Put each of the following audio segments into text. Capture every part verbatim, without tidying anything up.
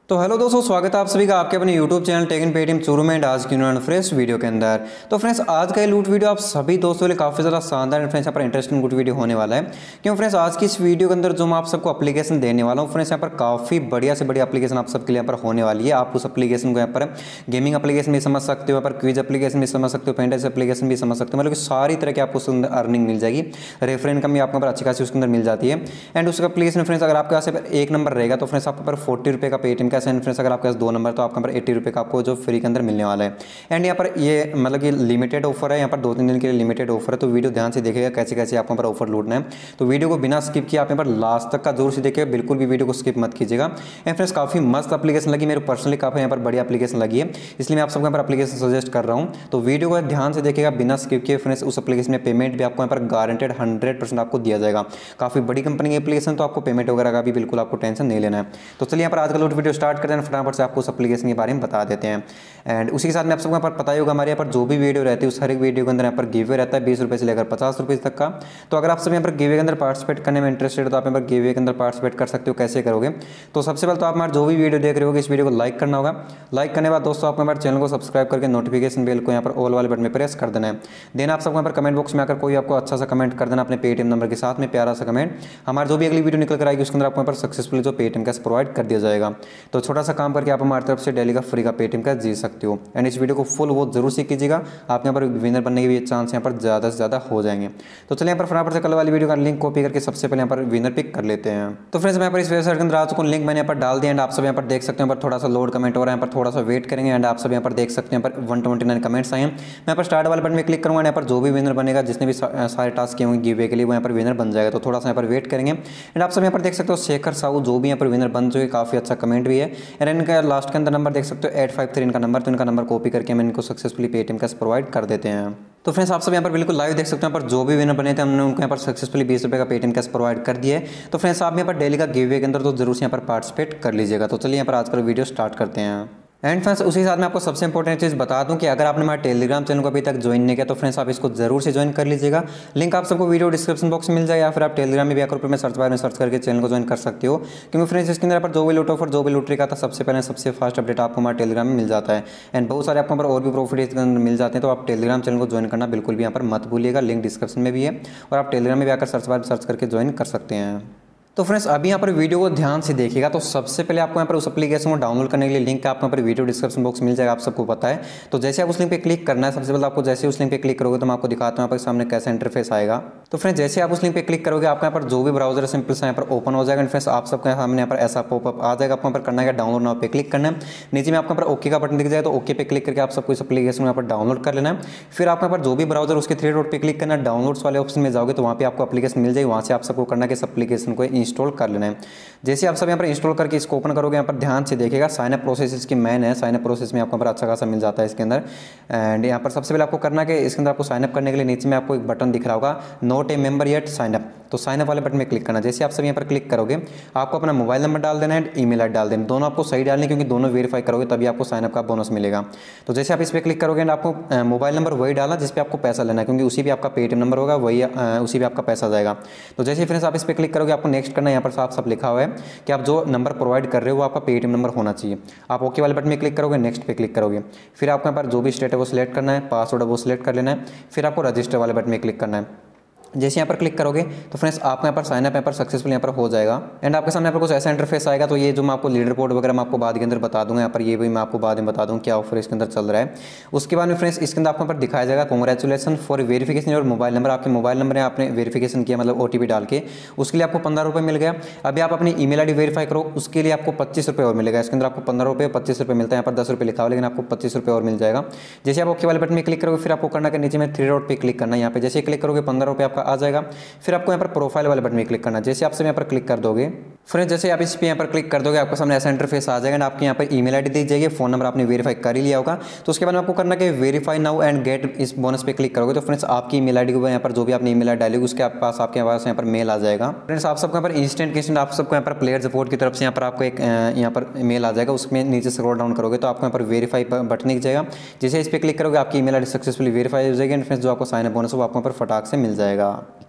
तो हेलो दोस्तों, स्वागत है आप सभी का आपके अपने YouTube channel tech in Paytm Churu में आज की न्यू फ्रेश वीडियो के अंदर। तो फ्रेंड्स, आज का ये लूट वीडियो आप सभी दोस्तों के लिए काफ़ी ज़्यादा शानदार फ्रेंड्स यहाँ पर इंटरेस्टिंग लूट वीडियो होने वाला है। क्यों फ्रेंड्स, आज की इस वीडियो के अंदर जो मैं आप सबको एप्लीकेशन देने वाला हूँ फ्रेंड्स, यहाँ पर काफ़ी बढ़िया से बढ़िया एप्लीकेशन आप सबके लिए यहाँ पर होने वाली है। आप उस एप्लीकेशन को यहाँ पर गेमिंग एप्लीकेशन भी समझ सकते हो, यहाँ पर क्विज एप्लीकेशन भी समझ सकते हो, पेंटेस एप्लीकेशन भी समझ सकते हो। मतलब कि सारी तरह की आपको उसके अंदर अर्निंग मिल जाएगी, रेफर इनकम भी आपको पर अच्छी खासी उसके अंदर मिल जाती है। एंड उसका एप्लीकेशन फ्रेंड्स अगर आपके पास एक नंबर रहेगा तो फ्रेंड्स आपके पर फोर्टी रुपये का पेटीएम का सेंड फ्रेंड्स, अगर आपके पास दो नंबर तो आपके पर एट्टी रुपये का आपको जो फ्री के अंदर मिलने वाला है। एंड यहाँ पर ये मतलब कि लिमिटेड ऑफर है, यहाँ पर दो तीन दिन के लिए लिमिटेड ऑफर है। तो वीडियो ध्यान से देखिएगा कैसे कैसे आपको पर ऑफर लूटना है। तो वीडियो को बिना स्किप किए आप यहाँ पर लास्ट तक का जरूर से देखिएगा, बिल्कुल भी वीडियो को स्किप मत कीजिएगा। एंड फ्रेंड्स, काफ़ी मस्त एप्लीकेशन लगी मेरे पर्सनली, काफ़ी यहाँ पर बढ़िया एप्लीकेशन लगी है, इसलिए मैं आप सबको यहाँ पर एप्लीकेशन सजेस्ट कर रहा हूँ। तो वीडियो को ध्यान से देखिएगा बिना स्किप किए। फ्रेंड्स, उस एप्लीकेशन में पेमेंट भी आपको यहाँ पर गारंटेड हंड्रेड परसेंट आपको दिया जाएगा। काफ़ी बड़ी कंपनी की एप्लीकेशन, तो आपको पेमेंट वगैरह का भी बिल्कुल आपको टेंशन नहीं लेना है। तो चलिए यहाँ पर आज का लोट वीडियो स्टार्ट करते हैं, फटाफट से आपको उस एप्लीकेशन के बारे में बता देते हैं। एंड उसी के साथ में आप सबको यहाँ पर पता ही होगा, हमारे यहाँ पर जो भी वीडियो रहती है उस हर एक वीडियो के अंदर यहाँ पर गिवे रहता है बीस रुपये से लेकर पचास रुपये तक का। तो अगर आप सब यहाँ पर गिवे के अंदर पार्टिसिपेट करने में इंटरेस्टेड हो तो आप यहाँ पर गिवे के अंदर पार्टिसिपेट कर सकते हो। कैसे करोगे? तो सबसे पहले तो आप हमारे जो भी वीडियो देख रहे हो इस वीडियो को लाइक करना होगा। लाइक करने के बाद दोस्तों आपको हमारे चैनल को सब्सक्राइब करके नोटिफिकेशन बेल को यहाँ पर ऑल वाले बटन में प्रेस कर देना है। देन आप सबको यहाँ पर कमेंट बॉक्स में आकर कोई आपको अच्छा सा कमेंट कर देना अपने पेटीएम नंबर के साथ में, प्यारा सा कमेंट। हमारे जो भी अगली वीडियो निकल कर आएगी उसके अंदर आपको यहाँ पर सक्सेसफुली जो पेटीएम कैश प्रोवाइड कर दिया जाएगा। तो छोटा सा काम करके आप हमारी तरफ से डेली का फ्री का पेटीएम कैश जी सकते हो। एंड इस वीडियो को फुल वो जरूर से कीजिएगा, आप यहाँ पर विनर बनने के भी चांस यहाँ पर ज़्यादा से ज़्यादा हो जाएंगे। तो चलिए यहाँ पर फटाफट से कल वाली वीडियो का लिंक कॉपी करके सबसे पहले यहाँ पर विनर पिक कर लेते हैं। तो फ्रेंड्स, मैं यहाँ पर इस वेबसाइट के अंदर आ चुका हूँ, लिंक मैंने यहाँ पर डाल दिया। एंड आप सब यहाँ पर देख सकते हैं, यहाँ पर थोड़ा सा लोड कमेंट हो रहा है, यहाँ पर थोड़ा सा वेट करेंगे। एंड आप सब यहाँ पर देख सकते हैं यहाँ पर वन ट्वेंटी नाइन कमेंट्स आए हैं। मैं यहाँ पर स्टार्ट वाले बटन में क्लिक करूँगा, यहाँ पर जो भी विनर बनेगा, जिसने भी सारे टास्क किए होंगे गिवे के लिए, वो यहाँ पर विनर बन जाएगा। तो थोड़ा सा यहाँ पर वेट करेंगे। एंड आप सब यहाँ पर देख सकते हो शेखर साहू जो भी यहाँ पर विनर बन चुके, काफ़ी अच्छा कमेंट भी है। एंड इनका लास्ट के अंदर नंबर देख सकते हो एट फाइव थ्री इनका नंबर, तो इनका नंबर कॉपी करके हम इनको सक्सेसफुली पेटीएम कैश प्रोवाइड कर देते हैं। तो फ्रेंड्स, आप सब यहाँ पर बिल्कुल लाइव देख सकते हैं, यहाँ पर जो भी विनर बने थे हमने उनको यहाँ पर सक्सेसफुली बीस रुपये का पेटीएम कैश प्रोवाइड कर दिया है। तो फ्रेंड्स, आप यहाँ पर डेली का गिवे के अंदर तो जरूर से यहाँ पर पार्टिसिपेट कर लीजिएगा। तो चलिए यहाँ पर आज का वीडियो स्टार्ट करते हैं। एंड फ्रेंड्स, उसी साथ में आपको सबसे इंपॉर्टेंट चीज़ बता दूं कि अगर आपने हमारे टेलीग्राम चैनल को अभी तक ज्वाइन नहीं किया तो फ्रेंड्स आप इसको जरूर से ज्वाइन कर लीजिएगा। लिंक आप सबको वीडियो डिस्क्रिप्शन बॉक्स में मिल जाएगा, या फिर आप टेलीग्राम में भी आकर में सर्च बार में सर्च करके चैनल को ज्वाइन कर सकते हो। क्योंकि फ्रेंड्स इसके अंदर पर जो भी लूट ऑफर जो भी लूटरी का था सबसे पहले सबसे फास्ट अपडेट आपको हमारे टेलीग्राम में मिल जाता है। एंड बहुत सारे आपको पर और भी प्रॉफिट इसके अंदर मिल जाते हैं। तो आप टेलीग्राम चैनल को ज्वाइन करना बिल्कुल भी यहाँ पर मत भूलिएगा, लिंक डिस्क्रिप्शन में भी है, और आप टेलीग्राम में भी आकर सर्च बार में सर्च करके ज्वाइन कर सकते हैं। तो फ्रेंड्स, अभी यहाँ पर वीडियो को ध्यान से देखिएगा। तो सबसे पहले आपको यहाँ पर उस एप्लीकेशन को डाउनलोड करने के लिए लिंक आपको यहाँ पर वीडियो डिस्क्रिप्शन बॉक्स मिल जाएगा, आप सबको पता है। तो जैसे आप उस लिंक पे क्लिक करना है, सबसे पहले आपको जैसे उस लिंक पे क्लिक करोगे तो मैं आपको दिखाता हूँ यहाँ पर सामने कैसा इंटरफेस आएगा। तो फ्रेंड्स, जैसे आप उस लिंक पे क्लिक करोगे आपको यहाँ पर जो भी ब्राउजर सिंपल से यहाँ पर ओपन हो जाएगा। फ्रेंड्स, आप सबके सामने यहाँ पर ऐसा पॉपअप आ जाएगा, आपको यहाँ पर करना है डाउनलोड नाउ पे क्लिक करना है। नीचे में आपको यहाँ पर ओके का बटन दिख जाएगा, तो ओके पे क्लिक करके आप सबको इस एप्लीकेशन यहाँ पर डाउनलोड कर लेना है। फिर आप यहाँ पर जो भी ब्राउजर उसके थ्री डॉट पे क्लिक करना है, डाउनलोड्स वाले ऑप्शन में जाओगे तो वहाँ पे आपको एप्लीकेशन मिल जाएगी। वहाँ से आप सबको करना है कि इस एप्लीकेशन को इंस्टॉल कर लेना है। जैसे आप सब यहाँ पर इंस्टॉल करके इसको ओपन करोगे, यहाँ पर ध्यान से देखिएगा साइन अप प्रोसेस इसकी मैन है। साइन अप प्रोसेस में आपको यहाँ पर अच्छा खासा मिल जाता है इसके अंदर। एंड यहाँ पर सबसे पहले आपको करना है कि इसके अंदर आपको साइन अप करने के लिए नीचे में आपको एक बटन दिख रहा होगा, not a member yet sign up. तो साइन अप वाले बटन में क्लिक करना। जैसे आप सब यहाँ पर क्लिक करोगे आपको अपना मोबाइल नंबर डाल देना है, ईमेल आईडी डाल देना, दोनों आपको सही डालने, क्योंकि दोनों वेरीफाई करोगे तभी आपको साइन अप का बोनस मिलेगा। तो जैसे आप इस पर क्लिक करोगे आपको मोबाइल नंबर वही डालना जिस पे आपको पैसा लेना है, क्योंकि उसी भी आपका पेटीएम नंबर होगा, वही उसी भी आपका पैसा जाएगा। तो जैसे फ्रेंड्स आप इस पर क्लिक करोगे आपको नेक्स्ट करना है। यहाँ पर साफ साफ लिखा हुआ है कि आप जो नंबर प्रोवाइड कर रहे हो वो आपका पेटीएम नंबर होना चाहिए। आप ओके वाले बटन में क्लिक करोगे, नेक्स्ट पे क्लिक करोगे, फिर आपको यहाँ पर जो भी स्टेट है वो सिलेक्ट करना है, पासवर्ड है वो सिलेक्ट कर लेना है, फिर आपको रजिस्टर वाले बटन में क्लिक करना है। जैसे यहाँ पर क्लिक करोगे तो फ्रेंड्स आपको यहाँ पर साइन अप यहाँ पर सक्सेसफुल यहाँ पर हो जाएगा। एंड आपके सामने यहाँ पर कुछ ऐसा इंटरफेस आएगा। तो ये जो मैं आपको लीडर बोर्ड वगैरह मैं आपको बाद के अंदर बता दूंगा, यहाँ पर ये भी मैं आपको बाद में बता दूँ क्या ऑफर इसके अंदर चल रहा है। उसके बाद में फ्रेंड्स इसके अंदर आपको यहाँ पर दिखाया जाएगा कांग्रेचुलेसन फॉर वेरिफिकेशन और मोबाइल नंबर। आपके मोबाइल नंबर है, आपने वेरिफिकेशन किया मतलब ओटीपी डाल के, उसके लिए आपको पंद्रह रुपये मिल गया। अभी आप अपनी ईमेल आईडी वेरीफाई करो, उसके लिए आपको पच्चीस रुपये और मिलेगा। इसके अंदर आपको पंद्रह रुपये पच्चीस रुपये मिलता है, यहाँ पर दस रुपये लिखा हुआ लेकिन आपको पच्चीस रुपये और मिल जाएगा। जैसे आप ओके वाले बटन में क्लिक करोगे फिर आपको करना कि नीचे में थ्री डॉट पे क्लिक करना है। यहाँ पे जैसे क्लिक करोगे पंद्रह रुपये आपका आ जाएगा। फिर आपको यहाँ पर प्रोफाइल वाले बटन में क्लिक करना है। जैसे आप सब यहाँ पर क्लिक कर दोगे फ्रेंड्स, जैसे आप इस पे यहाँ पर क्लिक कर दोगे आपके सामने ऐसा इंटरफेस आ जाएगा। आपके यहाँ पर ईमेल आईडी दी जाएगी, फोन नंबर आपने वेरीफाई कर ही लिया होगा। तो उसके बाद आपको करना कि वेरीफाई नाउ एंड गेट इस बोनस पे क्लिक करोगे तो फ्रेंड्स आपकी ईमेल आईडी को यहाँ पर जो भी आपने ईमेल आईडी डाली उसके पास आपके पास यहाँ पर मेल आ जाएगा। फ्रेंड्स आप सबको यहाँ पर इंस्टेंट इंस्टेंट आप सबको यहाँ पर प्लेयर सपोर्ट की तरफ से यहाँ पर आपको एक यहाँ पर मेल आ जाएगा। उसमें नीचे स्क्रॉल डाउन करोगे तो आपको यहाँ पर वेरीफाई बटन दिख जाएगा। जैसे इस पर क्लिक करोगे आपकी ईमेल आईडी सक्सेसफुली वेरीफाई हो जाएगी। फ्रेंड्स जो आपको साइन अप बोनस वो आपको यहाँ पर फटाक से मिल जाएगा।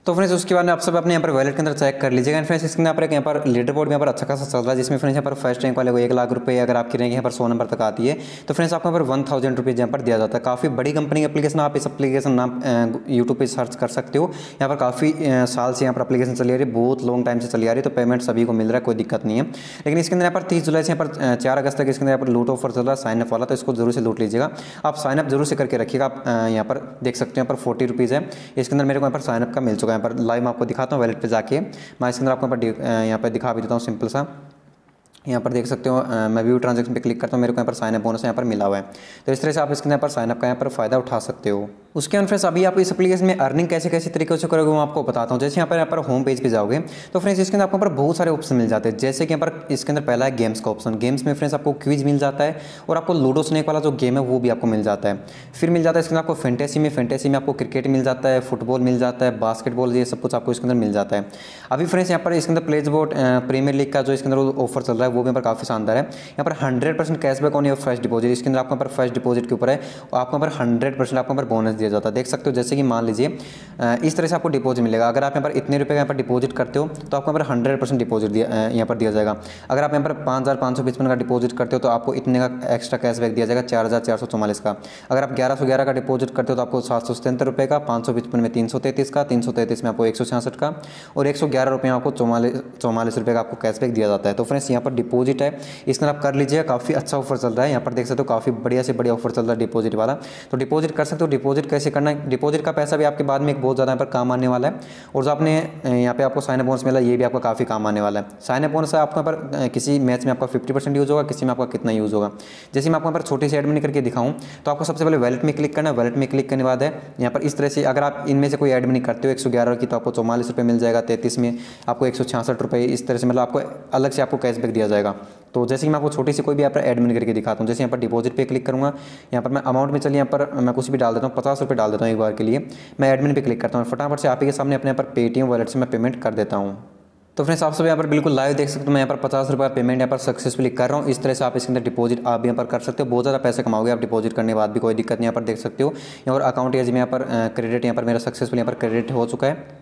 तो फ्रेंड्स उसके बाद में आप सब अपने यहाँ पर वैलेट के अंदर चेक कर लीजिएगा। एंड फ्रेंड्स इसके अंदर यहाँ पर लीडर बोर्ड में यहाँ पर अच्छा खासा चल रहा है, जिसमें फ्रेंड्स यहाँ पर फर्स्ट रैंक वाले को एक लाख रुपये, अगर आपकी रैंक यहाँ पर सौ नंबर तक आती है तो फ्रेंड्स आपको यहाँ पर वन थाउजेंड रुपीज़ यहाँ पर दिया जाता है। काफ़ी बड़ी कंपनी एप्लीकेशन, आप इस एप्लीकेशन नाम यूट्यूब पर सर्च कर सकते हो। यहाँ पर काफ़ी साल से यहाँ पर एप्लीकेशन चली आ रही है, बहुत लॉन्ग टाइम से चली आ रही है, तो पेमेंट सभी को मिल रहा है, कोई दिक्कत नहीं है। लेकिन इसके अंदर यहाँ पर तीस जुलाई से यहाँ पर चार अगस्त तक इसके अंदर यहाँ पर लूट ऑफर चल रहा है साइनअप वाला, तो इसको जरूर से लूट लीजिएगा। आप साइनअप जरूर से करके रखिएगा। आप यहाँ पर देख सकते हो यहाँ पर फोर्टी रुपीज़ है, इसके अंदर मेरे को यहाँ पर साइनअप का मिल चुका है। यहाँ पर लाइव आपको दिखाता हूँ वैलेट पे जाके, मैं इसके अंदर आपको यहाँ पर यहाँ पर दिखा भी देता हूँ सिंपल सा। यहाँ पर देख सकते हो मैं व्यू ट्रांजैक्शन पे क्लिक करता हूँ, मेरे को यहाँ पर साइनअप बोनस यहाँ पर मिला हुआ है। तो इस तरह से आप इसके यहाँ पर साइनअप का यहाँ पर फायदा उठा सकते हो। उसके बाद फ्रेंड्स अभी आप इस एप्लीकेशन में अर्निंग कैसे कैसे तरीके से करोगे वो आपको बताता हूँ। जैसे यहाँ पर यहाँ पर होम पेज पे जाओगे तो फ्रेंड्स इसके अंदर आपको यहाँ पर बहुत सारे ऑप्शन मिल जाते हैं। जैसे कि यहाँ पर इसके अंदर पहला है गेम्स का ऑप्शन। गेम्स में फ्रेंड्स आपको क्विज मिल जाता है और आपको लूडो स्नेक वाला जो गेम है वो भी आपको मिल जाता है। फिर मिल जाता है इसके अंदर आपको फैंटेसी में फैंटेसी में आपको क्रिकेट मिल जाता है, फुटबॉल मिल जाता है, बास्केटबॉल, ये सब कुछ आपको इसके अंदर मिल जाता है। अभी फ्रेंड्स यहाँ पर इसके अंदर प्लेज बोर्ड प्रीमियर लीग का जो इसके अंदर ऑफर चल रहा है वो भी यहाँ पर काफ़ी शानदार है। यहाँ पर hundred percent cashback on your first deposit, इसके अंदर आपको यहाँ पर फर्स्ट डिपॉजिट के ऊपर है और आपको यहाँ पर हंड्रेड परसेंट आपको यहाँ पर बोनस दिया जाता है। देख सकते हो जैसे कि मान लीजिए इस तरह से आपको डिपॉजिट मिलेगा। अगर आप यहाँ पर इतने रुपये का यहाँ पर डिपॉजिट करते हो तो आपको यहाँ पर हंड्रेड परसेंट डिपॉजिट दिया यहाँ पर दिया जाएगा। अगर आप यहाँ पर पाँच हज़ार पाँच सौ पचपन का डिपॉजिट करते हो तो आपको इतने का एक्स्ट्रा कैशबैक दिया जाएगा, चार हज़ार चार सौ चौवालीस का। अगर आप ग्यारह सौ ग्यारह का डिपॉजिट करते हो तो आपको सात सौ सतहत्तर रुपये का, पाँच सौ पचपन में तीन सौ तैंतीस का, तीन सौ तैंतीस में आपको एक सौ छियासठ का और एक सौ ग्यारह रुपये में आपको चौवालीस चौवालीस रुपये का आपको कैशबैक दिया जाता है। तो फ्रेंड्स यहाँ पर डिपॉजिट है, इसमें आप कर लीजिए, काफ़ी अच्छा ऑफर चल रहा है। यहाँ पर देख सकते हो काफ़ी बढ़िया से बढ़िया ऑफर चल रहा है डिपॉजिट वाला, तो डिपॉजिट कर सकते हो। डिपॉजिट कैसे करना है, डिपॉजिट का पैसा भी आपके बाद में एक बहुत ज़्यादा यहाँ पर काम आने वाला है। और जो आपने यहाँ पे आपको साइन अप बोनस मिला ये भी आपका काफ़ी काम आने वाला है। साइन अप बोनस आपको यहाँ पर किसी मैच में आपका फिफ्टी परसेंट यूज़ होगा, किसी में आपका कितना यूज़ होगा। जैसे मैं आपको यहाँ पर छोटी सी एडमिन करके दिखाऊँ तो आपको सबसे पहले वैलेट में क्लिक करना है। वैलेट में क्लिक करने के बाद है यहाँ पर इस तरह से, अगर आप इनमें से कोई एडमिन करते हो एक सौ ग्यारह की तो आपको चौवालीस रुपये मिल जाएगा, तैंतीस में आपको एक सौ छियासठ रुपये, इस तरह से मतलब आपको अलग से आपको कैशबैक दिया जाएगा। तो जैसे कि मैं आपको छोटी सी कोई भी यहाँ पर एडमिन करके दिखाता हूँ। जैसे यहाँ पर डिपॉजिट पे क्लिक करूँगा, यहाँ पर मैं अमाउंट में चलिए यहाँ पर मैं कुछ भी डाल देता हूँ, पचास रुपये डाल देता हूँ एक बार के लिए। मैं एडमिन पे क्लिक करता हूँ, फटाफट से आप ही के सामने अपने यहाँ पर पेटीएम वॉलेट से मैं पेमेंट कर देता हूँ। तो फ्रेंड्स आप सब यहाँ पर बिल्कुल लाइव देख सकते हो, मैं यहाँ पर पचास रुपये पेमेंट यहाँ पर सक्सेसफुली कर रहा हूँ। इस तरह से आप इसके अंदर डिपॉजिट आप यहाँ पर कर सकते हो, बहुत ज़्यादा पैसे कमाओगे आप डिपॉजिट करने के बाद भी, कोई दिक्कत नहीं। यहाँ पर देख सकते हो और अकाउंट एज में यहाँ पर क्रेडिट यहाँ पर मेरा सक्सेसफुल यहाँ पर क्रेडिट हो चुका है।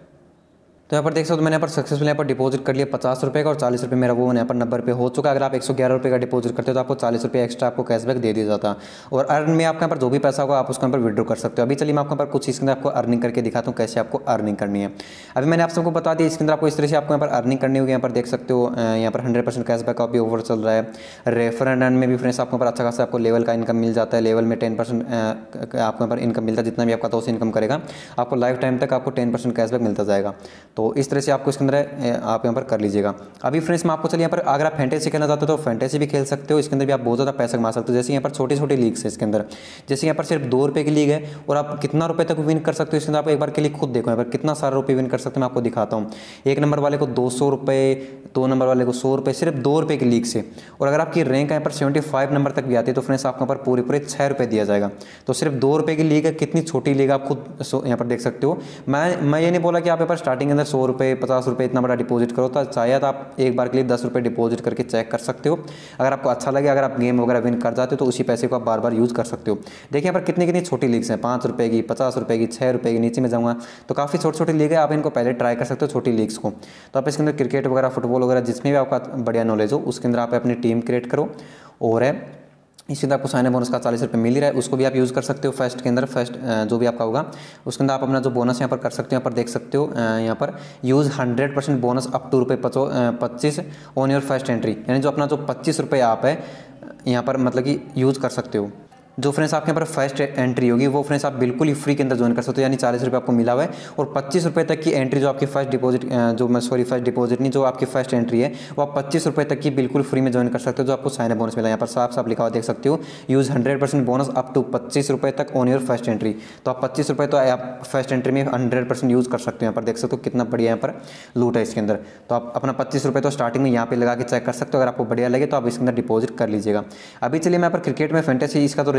तो यहाँ पर देख सकते हो मैंने यहाँ पर सक्सेसफुल यहाँ पर डिपॉजिट कर लिया पचास रुपये का और चालीस रुपये मेरा वो यहाँ पर नंबर पे हो चुका है। अगर आप एक सौ ग्यारह रुपये का डिपॉजिट करते हो तो आपको चालीस रुपये एक्स्ट्रा आपको कैशबैक दे दिया जाता है। और अर्न में आपके यहाँ पर जो भी पैसा होगा आप उसको यहाँ पर विड्रॉ कर सकते हो। अभी चलिए मैं आपको यहाँ पर कुछ इसके अंदर आपको अर्निंग करके दिखाता हूँ कैसे आपको अर्निंग करनी है। अभी मैंने आप सबको बता दिया, इसके अंदर आपको इस तरह से आपको यहाँ पर अर्निंग करनी होगी। यहाँ पर देख सकते हो यहाँ पर हंड्रेड परसेंट कैशबैक का भी ऑफर चल रहा है। रेफर एंड अर्न में भी फ्रेंड्स आपको यहाँ पर अच्छा खासा आपको लेवल का इनकम मिल जाता है। लेवल में टेन परसेंट आपको यहाँ पर इनकम मिलता है, जितना भी आपका दोस्त इनकम करेगा आपको लाइफ टाइम तक आपको टेन परसेंट कैशबैक मिलता जाएगा। तो इस तरह से आपको इसके अंदर आप यहाँ पर कर लीजिएगा। अभी फ्रेंड्स मैं आपको चलिए यहाँ पर अगर आप फैंटेसी खेलना चाहते हो तो फैंटेसी भी खेल सकते हो। इसके अंदर भी आप बहुत ज़्यादा पैसा कमा सकते हो। जैसे यहाँ पर छोटी छोटी लीग्स है इसके अंदर, जैसे यहाँ पर सिर्फ दो रुपये की लीग है और आप कितना रुपये तक विन कर सकते हो। इसके अंदर आप एक बार के लिए खुद देखो यहाँ पर कितना सारा रुपये विन कर सकते हो। मैं आपको दिखाता हूँ, एक नंबर वाले को दो सौ रुपये, दो नंबर वाले को सौ रुपये, सिर्फ दो रुपये की लीग से। और अगर आपकी रैंक यहाँ पर सेवेंटी फाइव नंबर तक भी आती है तो फ्रेंड्स आपको यहाँ पर पूरे पूरे छः रुपये दिया जाएगा। तो सिर्फ दो रुपये की लीग है, कितनी छोटी लीग आप खुद यहाँ पर देख सकते हो। मैं मैं ये नहीं बोला कि आप यहाँ पर स्टार्टिंग के अंदर सौ रुपये पचास रुपये इतना बड़ा डिपॉजिट करो, तो शायद आप एक बार के लिए दस रुपये डिपॉजिट करके चेक कर सकते हो। अगर आपको अच्छा लगे, अगर आप गेम वगैरह विन कर जाते हो तो उसी पैसे को आप बार बार यूज़ कर सकते हो। देखिए यहाँ पर कितनी कितनी छोटी लीग्स हैं, पाँच रुपये की, पचास रुपये की, छः रुपये की, नीचे में जाऊँगा तो काफ़ी छोटी छोटी लीग है। आप इनको पहले ट्राई कर सकते हो छोटी लीग्स को। तो आप इसके अंदर क्रिकेट वगैरह फुटबॉल वगैरह जिसमें भी आपका बढ़िया नॉलेज हो उसके अंदर आप अपनी टीम क्रिएट करो। और है इसके अंदर आपको साइन अप बोनस का चालीस रुपये मिल ही रहा है, उसको भी आप यूज़ कर सकते हो। फर्स्ट के अंदर फर्स्ट जो भी आपका होगा उसके अंदर आप अपना जो बोनस यहाँ पर कर सकते हो। यहाँ पर देख सकते हो यहाँ पर use hundred percent bonus up to रुपये पच्चीस ऑन योर फर्स्ट एंट्री, यानी जो अपना जो पच्चीस रुपये आप है यहाँ पर मतलब कि यूज़ कर सकते हो। जो फ्रेंड्स आपके यहाँ पर फर्स्ट एंट्री होगी वो फ्रेंड्स आप बिल्कुल ही फ्री के अंदर ज्वाइन कर सकते हो, यानी चालीस रुपये आपको मिला हुआ है। और पच्चीस रुपये तक की एंट्री जो आपकी फर्स्ट डिपॉजिट जो मैं सॉरी फर्स्ट डिपॉजिट नहीं जो आपकी फर्स्ट एंट्री है वो आप पच्चीस रुपये तक की बिल्कुल फ्री में ज्वाइन कर सकते हो, जो आपको साइन अप बोनस मिला है। यहाँ पर साफ साफ लिखा हुआ देख सकते हो, use hundred percent bonus up to पच्चीस रुपये तक ऑन योर फर्स्ट एंट्री। तो आप पच्चीस रुपये तो आप फर्स्ट एंट्री में हंड्रेड परसेंट यूज़ कर सकते हो। यहाँ पर देख सकते हो कितना बढ़िया यहाँ पर लूट है इसके अंदर। तो आप अपना पच्चीस रुपये तो स्टार्टिंग में यहाँ पे लगा के चेक कर सकते हो। अगर आपको बढ़िया लगे तो आप इसके अंदर डिपॉजिट कर लीजिएगा। अभी चलिए मैं यहाँ पर क्रिकेट में फैंटेसी इसका तो रिजल्ट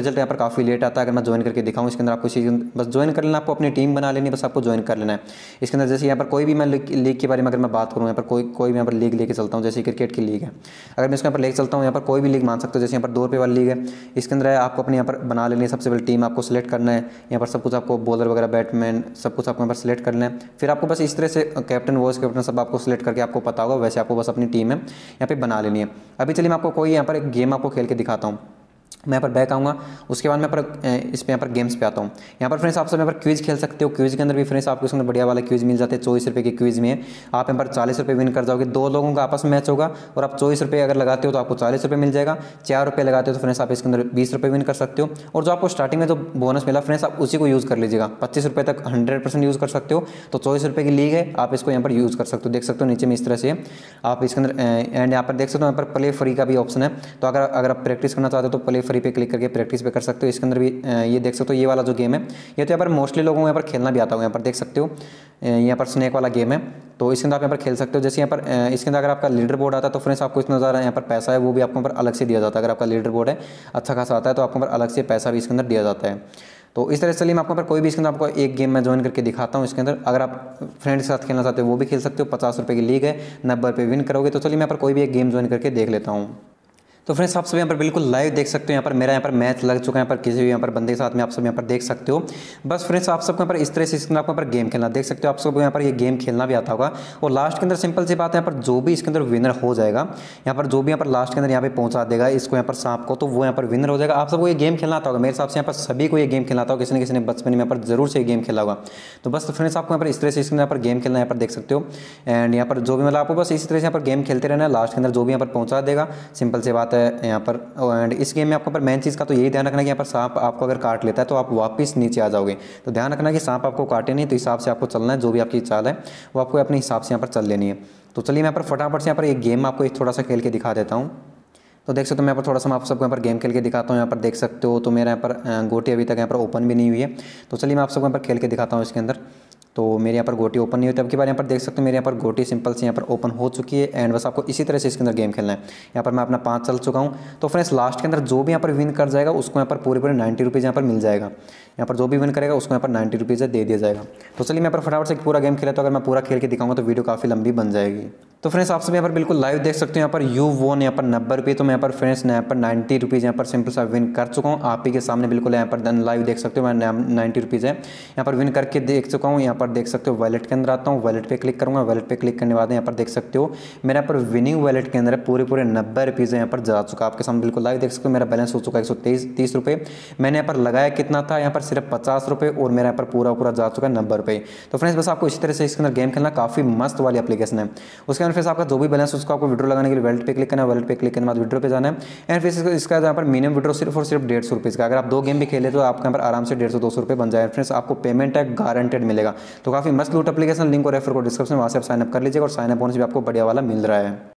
रिजल्ट यहाँ पर काफ़ी लेट आता है। अगर मैं ज्वाइन करके दिखाऊँ इसके अंदर आपको चीज़ बस ज्वाइन कर लेना, आपको अपनी टीम बना लेनी, बस आपको ज्वाइन कर लेना है। इसके अंदर जैसे यहाँ पर कोई भी मैं लीग के बारे में अगर मैं बात करूँ, यहाँ पर कोई कोई भी यहाँ पर लीग लेके चलता हूँ, जैसे क्रिकेट की लीग है, अगर मैं इसके यहाँ पर लेके चलता हूँ, यहाँ पर कोई भी लीग मान सकते हो, जैसे यहाँ पर दो रुपये वाली लीग है, इसके अंदर आपको अपने यहाँ पर बना लेनी है। सबसे पहले टीम आपको सिलेक्ट करना है, यहाँ पर सब कुछ आपको बॉलर वगैरह बैट्समैन सब कुछ आपको यहाँ पर सिलेक्ट करना है। फिर आपको बस इस तरह से कैप्टन वाइस कैप्टन सब आपको सिलेक्ट करके आपको पता होगा, वैसे आपको बस अपनी टीम है यहाँ पे बना लेनी है। अभी चलिए मैं आपको कोई यहाँ पर एक गेम आपको खेल के दिखाता हूँ। मैं यहाँ पर बैक आऊँगा, उसके बाद मैं पर इस पे यहाँ पर गेम्स पे आता हूँ। यहाँ पर फ्रेंड्स आप सब यहाँ पर क्विज खेल सकते हो। क्विज के अंदर भी फ्रेंड्स आपको इसमें बढ़िया वाला क्विज मिल जाते हैं। चौबीस रुपये की क्विज में है, आप यहाँ पर चालीस रुपये विन कर जाओगे। दो लोगों का आपस में मैच होगा और आप चौबीस रुपये अगर लगाते हो तो आपको चालीस रुपये मिल जाएगा। चार रुपये लगाते हो तो फ्रेंड्स आप इसके अंदर बीस रुपये विन कर सकते हो। और जो आपको स्टार्टिंग में जो बोनस मिला फ्रेंड्स आप उसी को यूज़ कर लीजिएगा। पच्चीस रुपये तक हंड्रेड परसेंट यूज़ कर सकते हो। तो चौबीस रुपये की लीग है, आप इसको यहाँ पर यूज़ कर सकते हो। देख सकते हो नीचे में इस तरह से आप इसके अंदर एंड यहाँ पर देख सकते हो, यहाँ पर प्ले फ्री का भी ऑप्शन है। तो अगर अगर आप प्रैक्टिस करना चाहते हो तो प्ले फ्री पे क्लिक करके प्रैक्टिस पे कर सकते हो। इसके अंदर भी ये देख सकते हो, ये वाला जो गेम है ये तो यहाँ पर मोस्टली लोगों को यहाँ पर खेलना भी आता है। यहाँ पर देख सकते हो यहाँ पर स्नैक वाला गेम है, तो इसके अंदर आप यहाँ पर खेल सकते हो। जैसे यहाँ पर इसके अंदर अगर आपका लीडर बोर्ड आता है तो फ्रेंड्स आपको इतना ज़्यादा यहाँ पर पैसा है वो भी आपको यहाँ पर अलग से दिया जाता है। अगर आपका लीडर बोर्ड है अच्छा खासा आता है तो आपको यहाँ पर अलग से पैसा भी इसके अंदर दिया जाता है। तो इस तरह से चलिए मैं आपको पर कोई भी इसके अंदर आपको एक गेम में ज्वाइन करके दिखाता हूँ। इसके अंदर अगर आप फ्रेंड के साथ खेलना चाहते हो वो भी खेल सकते हो। पचास रुपये की लीग है, नब्बे रुपये विन करोगे। तो चलिए मैं पर कोई भी एक गेम ज्वाइन करके देख लेता हूँ। तो फ्रेंड्स आप सब यहाँ पर बिल्कुल लाइव देख सकते हो, यहाँ पर मेरा यहाँ पर मैच लग चुका है। यहाँ पर किसी भी यहाँ पर बंदे के साथ में आप सब यहाँ पर देख सकते हो। बस फ्रेंड्स आप सबको यहाँ पर इस तरह से इसके अंदर आपको यहाँ पर गेम खेलना देख सकते हो। आप सबको यहाँ पर ये गेम खेलना भी आता होगा। और लास्ट के अंदर सिंपल सी बात है, यहाँ पर जो भी इसके अंदर विनर हो जाएगा, यहाँ पर जो भी यहाँ पर लास्ट के अंदर यहाँ पे पहुँचा देगा इसको यहाँ पर सांप को, तो वो यहाँ पर विनर हो जाएगा। आप सबको ये गेम खेलना आता होगा मेरे हिसाब से। यहाँ पर सभी को ये गेम खेलना आता होगा, किसी न किसी ने बचपन में यहाँ पर जरूर से ये गेम खेला होगा। तो बस फ्रेंड्स आपको यहाँ पर इस तरह से इसके यहाँ पर गेम खेलना यहाँ पर देख सकते हो। एंड यहाँ पर जो भी मतलब आपको बस इसी तरह से यहाँ पर गेम खेलते रहना है। लास्ट के अंदर जो भी यहाँ पर पहुँचा देगा, सिंपल सी बात है यहाँ पर। एंड इस गेम में आपको पर मेन चीज़ का तो यही ध्यान रखना है कि यहाँ पर सांप आपको अगर काट लेता है तो आप वापस नीचे आ जाओगे। तो ध्यान रखना कि सांप आपको काटे नहीं, तो हिसाब से आपको चलना है। जो भी आपकी चाल है वो आपको अपने हिसाब से यहाँ पर चल लेनी है। तो चलिए मैं यहाँ पर फटाफट से यहाँ पर एक गेम आपको एक थोड़ा सा खेल के दिखा देता हूँ। तो देख सकते हो मैं यहाँ पर थोड़ा सा मैं आप सबको यहाँ पर गेम खेल के दिखाता हूँ। यहाँ पर देख सकते हो तो मेरा यहाँ पर गोटी अभी तक यहाँ पर ओपन भी नहीं हुई है। तो चलिए मैं आप सबको यहाँ पर खेल के दिखाता हूँ इसके अंदर। तो मेरे यहाँ पर गोटी ओपन नहीं होती। अब की बार यहाँ पर देख सकते हो मेरे यहाँ पर गोटी सिंपल से यहाँ पर ओपन हो चुकी है। एंड बस आपको इसी तरह से इसके अंदर गेम खेलना है। यहाँ पर मैं अपना पाँच चल चुका हूँ। तो फ्रेंड्स लास्ट के अंदर जो भी यहाँ पर विन कर जाएगा उसको यहाँ पर पूरे पूरे नाइन्टी रुपीज़ यहाँ पर मिल जाएगा। यहाँ पर जो भी विन करेगा उसको यहाँ पर नाइन्टी रुपीज़ दे दिया जाएगा। तो चलिए मैं यहाँ पर फटाफट से पूरा गेम खेला। तो अगर मैं पूरा खेल के दिखाऊंगा तो वीडियो काफ़ी लंबी बन जाएगी। तो फ्रेंड्स आप सब यहाँ पर बिल्कुल लाइव देख सकते हो। यहाँ पर यू वोन यहाँ पर नब्बे रुपये, तो मैं यहाँ पर फ्रेंड्स यहाँ पर नाइन्टी रुपीज़ यहाँ पर सिंपल सा विन कर चुका हूँ। आप ही के सामने बिल्कुल यहाँ पर लाइव देख सकते हो। मैं नाइन्टी रुपीज़ है यहाँ पर विन करके देख चुका हूँ। यहाँ पर देख सकते हो वॉलेट के अंदर आता हूँ, वॉलेट पे क्लिक करूँगा। वॉलेट पे क्लिक करने के बाद यहाँ पर देख सकते हो मेरे यहाँ पर विनिंग वॉलेट के अंदर पूरे पूरे नब्बे रुपीज़ यहाँ पर जा चुका। आपके सामने बिल्कुल लाइव देख सकते हो। मेरा बैलेंस हो चुका है एक सौ तेईस तीस रुपये। मैंने यहाँ पर लगाया कितना था, यहाँ पर सिर्फ पचास रुपये, और मेरा यहाँ पर पूरा पूरा जा चुका है नब्बे रुपये। तो फ्रेंड्स बस आपको इसी तरह से इसके अंदर गेम खेलना, काफ़ी मस्त वाली एप्लीकेशन है। उसके अंदर फिर आपका जो भी बैलेंस उसको आपको विड्रो लगाने के लिए वॉलेट पे क्लिक करना है। वॉलेट पे क्लिक करने के बाद विड्रो पे जाना है। एंड फिर इसका यहाँ पर मिनिमम विड्रो सिर्फ और सिर्फ डेढ़ सौ रुपये का। अगर आप दो गेम भी खेले तो आपके यहाँ पर आराम से डेढ़ सौ दो सौ रुपये बन जाए। फ्रेंड्स आपको पेमेंट है गारंटेड मिलेगा। तो काफ़ी मस्त लूट एप्लीकेशन, लिंक और रेफर कोड डिस्क्रिप्शन, वहाँ से आप साइनअप कर लीजिएगा और साइनअप होने से भी आपको बढ़िया वाला मिल रहा है।